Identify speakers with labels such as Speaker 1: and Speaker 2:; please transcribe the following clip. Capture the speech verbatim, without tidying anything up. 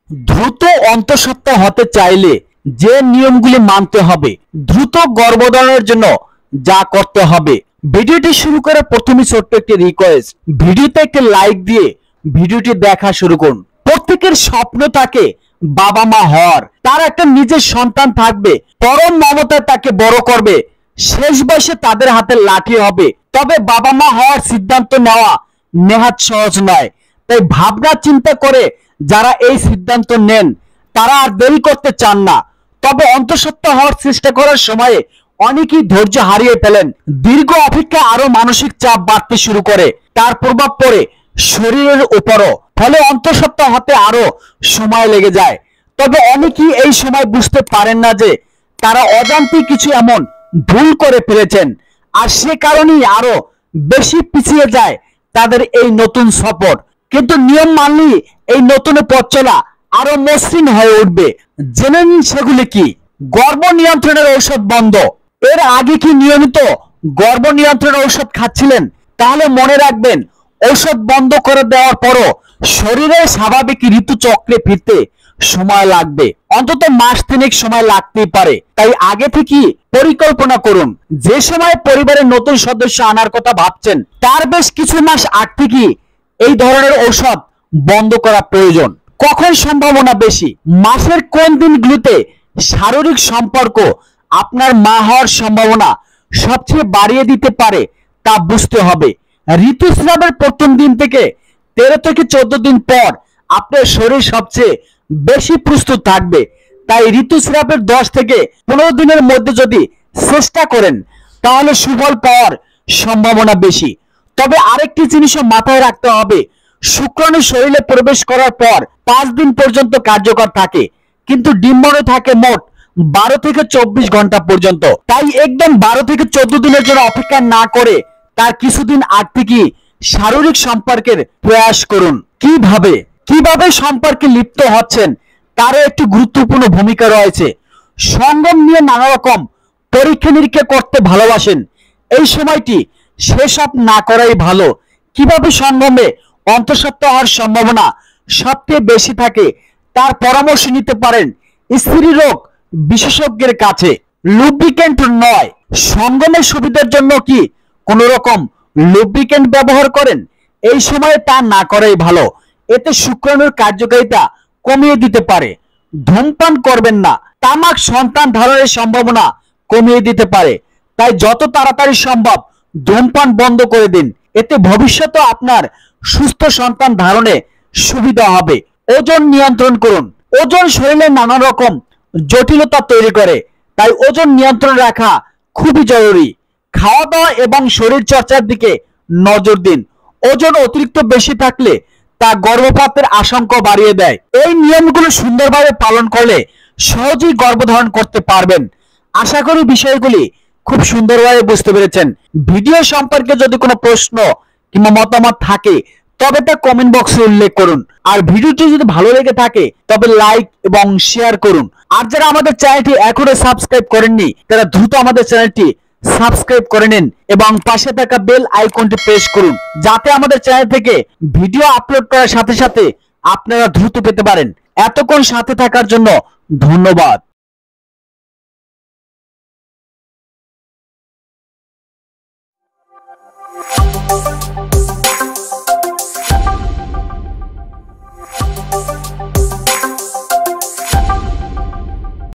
Speaker 1: দ্রুত অন্তঃসত্ত্বা হতে চাইলে যে নিয়মগুলি মানতে হবে, দ্রুত গর্ভধারণের জন্য যা করতে হবে। ভিডিওটি শুরু করে প্রথমে ছোট্ট একটি রিকোয়েস্ট, ভিডিওতে একটি লাইক দিয়ে ভিডিওটি দেখা শুরু করুন। প্রত্যেকের স্বপ্ন থাকে বাবা মা হওয়ার, তার একটা নিজের সন্তান থাকবে, পরম মমতায় তাকে বড় করবে, শেষ বয়সে তাদের হাতে লাঠি হবে। তবে বাবা মা হওয়ার সিদ্ধান্ত নেওয়া নেহাত সহজ নয়। তাই ভাবনা চিন্তা করে যারা এই সিদ্ধান্ত নেন তারা আর দেরি করতে চান না। তবে অন্তঃসত্ত্বা হওয়ার চেষ্টা করার সময়ে অনেকেই ধৈর্য হারিয়ে ফেলেন। দীর্ঘ অপেক্ষা আরো মানসিক চাপ বাড়তে শুরু করে, তার প্রভাব পড়ে শরীরের উপরও, ফলে অন্তঃসত্ত্বা হতে আরো সময় লেগে যায়। তবে অনেকেই এই সময় বুঝতে পারেন না যে তারা অজান্তেই কিছু এমন ভুল করে ফেলেছেন, আর সে কারণেই আরো বেশি পিছিয়ে যায় তাদের এই নতুন সফর। কিন্তু নিয়ম মানলেই এই নতুন পথ চলা আরো মসৃণ হয়ে উঠবে। জেনে নিন সেগুলি কি। গর্ভ নিয়ন্ত্রণের ঔষধ বন্ধ। এর আগে কি নিয়মিত গর্ভ নিয়ন্ত্রণের ঔষধ খাচ্ছিলেন? তাহলে মনে রাখবেন, ঔষধ বন্ধ করে দেওয়ার পরও শরীরের স্বাভাবিক ঋতুচক্রে ফিরতে সময় লাগবে, অন্তত মাস তিনেক সময় লাগতেই পারে। তাই আগে থেকে পরিকল্পনা করুন। যে সময় পরিবারের নতুন সদস্য আনার কথা ভাবছেন তার বেশ কিছু মাস আগ থেকে এই ধরনের ঔষধ বন্ধ করা প্রয়োজন। কখন সম্ভাবনা বেশি? মাসের কোন দিনগুলোতে শারীরিক সম্পর্ক আপনার মা হওয়ার সম্ভাবনা সবচেয়ে বাড়িয়ে দিতে পারে তা বুঝতে হবে। ঋতুস্রাবের প্রথম দিন থেকে তেরো থেকে চোদ্দ দিন পর আপনার শরীর সবচেয়ে বেশি প্রস্তুত থাকবে। তাই ঋতুস্রাবের দশ থেকে পনেরো দিনের মধ্যে যদি চেষ্টা করেন তাহলে সুফল পাওয়ার সম্ভাবনা বেশি। তবে আরেকটি জিনিসও মাথায় রাখতে হবে, শুক্রাণু শরীরে প্রবেশ করার পর পাঁচ দিন পর্যন্ত কার্যকর থাকে, কিন্তু ডিম্বাণু থাকে মোট বারো থেকে চব্বিশ ঘন্টা পর্যন্ত। তাই একদম বারো থেকে চোদ্দ দিনের জন্য অপেক্ষা না করে তার কিছুদিন আগ থেকে শারীরিক সম্পর্কের প্রয়াস করুন। কিভাবে কিভাবে সম্পর্কে লিপ্ত হচ্ছেন তারও একটি গুরুত্বপূর্ণ ভূমিকা রয়েছে। সঙ্গম নিয়ে নানা রকম পরীক্ষা নিরীক্ষা করতে ভালোবাসেন, এই সময়টি সেসব না করাই ভালো। কিভাবে সঙ্গমে অন্তঃসত্ত্বা হওয়ার সম্ভাবনা সবচেয়ে বেশি থাকে তার পরামর্শ নিতে পারেন স্ত্রী রোগ বিশেষজ্ঞের কাছে। লুব্রিকেন্ট নয়, সঙ্গমের সুবিধার জন্য কি কোন রকম লুব্রিকেন্ট ব্যবহার করেন? এই সময়ে তা না করাই ভালো, এতে শুক্রাণুর কার্যকারিতা কমিয়ে দিতে পারে। ধূমপান করবেন না, তামাক সন্তান ধারণের সম্ভাবনা কমিয়ে দিতে পারে। তাই যত তাড়াতাড়ি সম্ভব ধূমপান বন্ধ করে দিন, এতে ভবিষ্যতে আপনার সুস্থ সন্তান ধারণে সুবিধা হবে। ওজন নিয়ন্ত্রণ করুন। ওজন শরীরে নানা রকম জটিলতা তৈরি করে, তাই ওজন নিয়ন্ত্রণ রাখা খুবই জরুরি। খাওয়া দাওয়া এবং শরীর চর্চার দিকে নজর দিন। ওজন অতিরিক্ত বেশি থাকলে তা গর্ভপাতের আশঙ্কা বাড়িয়ে দেয়। এই নিয়মগুলো সুন্দরভাবে পালন করলে সহজেই গর্ভধারণ করতে পারবেন। আশা করি বিষয়গুলি খুব সুন্দরভাবে বুঝতে পেরেছেন। ভিডিও সম্পর্কে যদি কোনো প্রশ্ন কিংবা মতামত থাকে তবে তা কমেন্ট বক্সে উল্লেখ করুন। আর ভিডিওটি যদি ভালো লেগে থাকে তবে লাইক এবং শেয়ার করুন। আর যারা আমাদের চ্যানেলটি এখনো সাবস্ক্রাইব করেননি তারা দ্রুত আমাদের চ্যানেলটি সাবস্ক্রাইব করে নিন এবং পাশে থাকা বেল আইকনটি প্রেস করুন, যাতে আমাদের চ্যানেল থেকে ভিডিও আপলোড করার সাথে সাথে আপনারা দ্রুত পেতে পারেন। এতক্ষণ সাথে থাকার জন্য ধন্যবাদ।